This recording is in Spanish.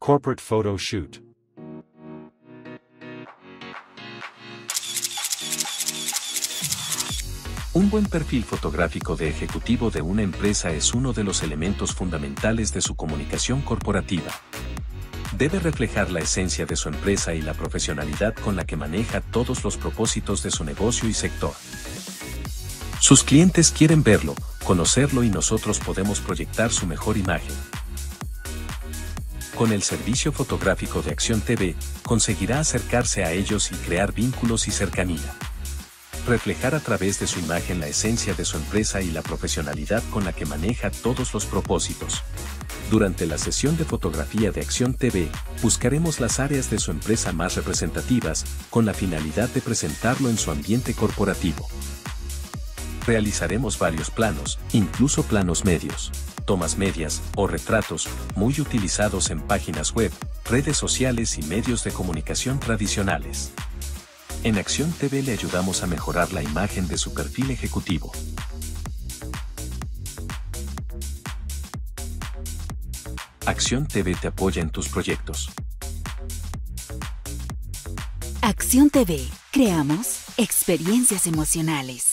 Corporate Photo Shoot. Un buen perfil fotográfico de ejecutivo de una empresa es uno de los elementos fundamentales de su comunicación corporativa. Debe reflejar la esencia de su empresa y la profesionalidad con la que maneja todos los propósitos de su negocio y sector. Sus clientes quieren verlo, conocerlo y nosotros podemos proyectar su mejor imagen. Con el servicio fotográfico de Acción TV, conseguirá acercarse a ellos y crear vínculos y cercanía. Reflejar a través de su imagen la esencia de su empresa y la profesionalidad con la que maneja todos los propósitos. Durante la sesión de fotografía de Acción TV, buscaremos las áreas de su empresa más representativas, con la finalidad de presentarlo en su ambiente corporativo. Realizaremos varios planos, incluso planos medios, tomas medias o retratos, muy utilizados en páginas web, redes sociales y medios de comunicación tradicionales. En Acción TV le ayudamos a mejorar la imagen de su perfil ejecutivo. Acción TV te apoya en tus proyectos. Acción TV. Creamos experiencias emocionales.